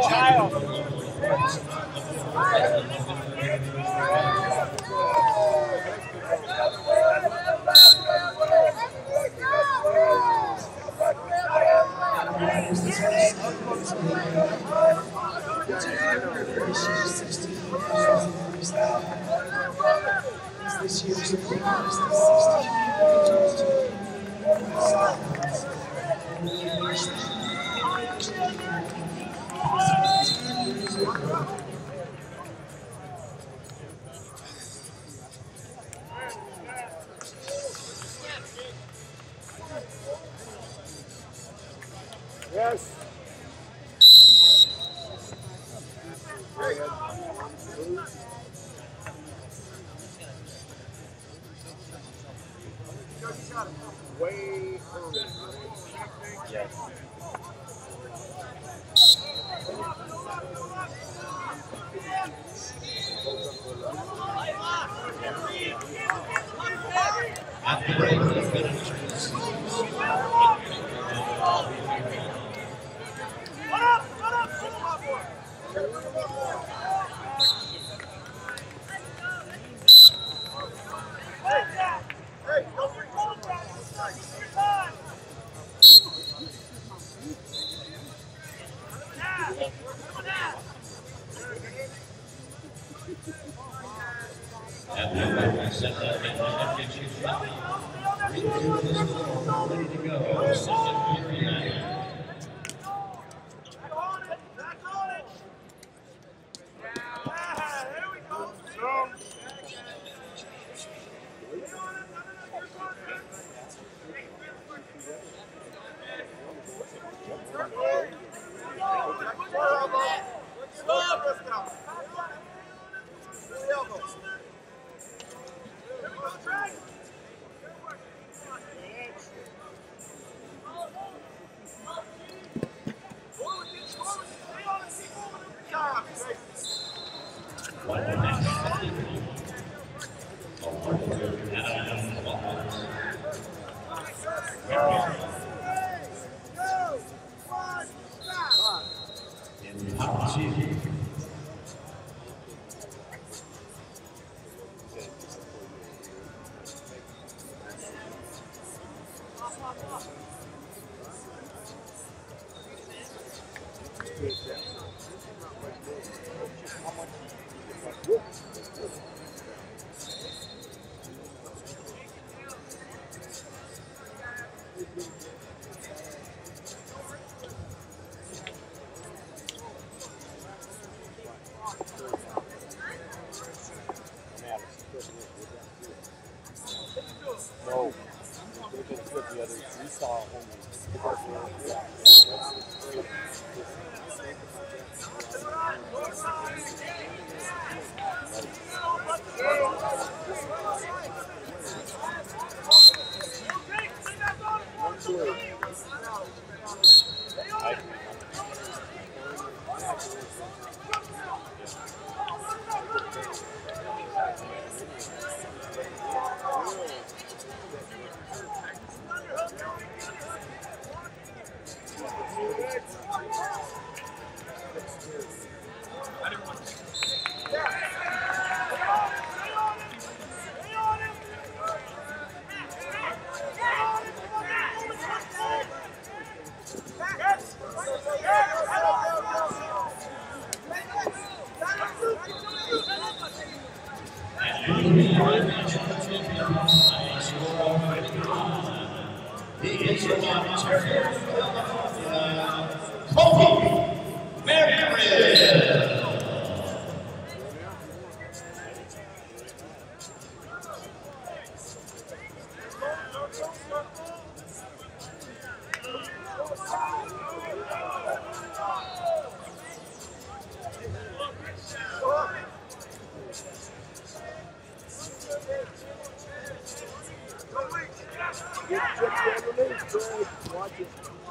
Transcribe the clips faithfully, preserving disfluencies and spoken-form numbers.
Ohio. This year's sixteen. Yes. Way early. Yes. At the break, and the ready set that championship shot. Three two pistol ready to go. Second period. No. It would have been good the other. We saw home. Get chippy underneath, Greg. Watch it.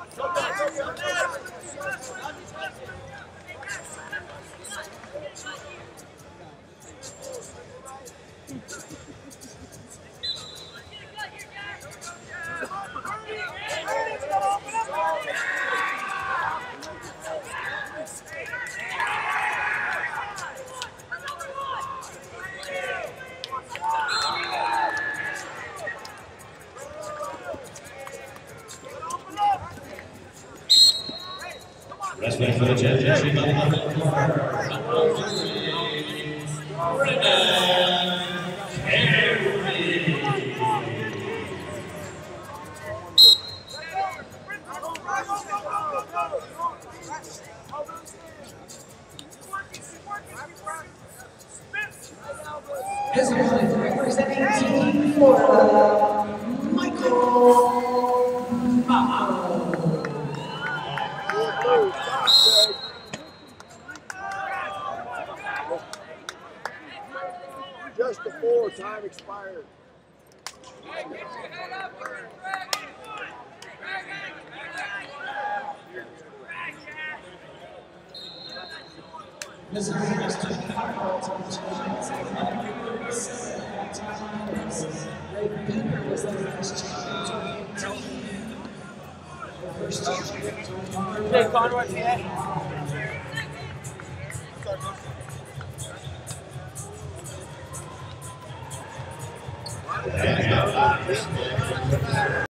Wrestling for the championship on the left corner, Brennan Carey. His opponent representing Team Florida, Michael Mako. Just before time expired. This is the first time Ray Pender was the first champion. First champion. Hey, Conroy, yeah. And now,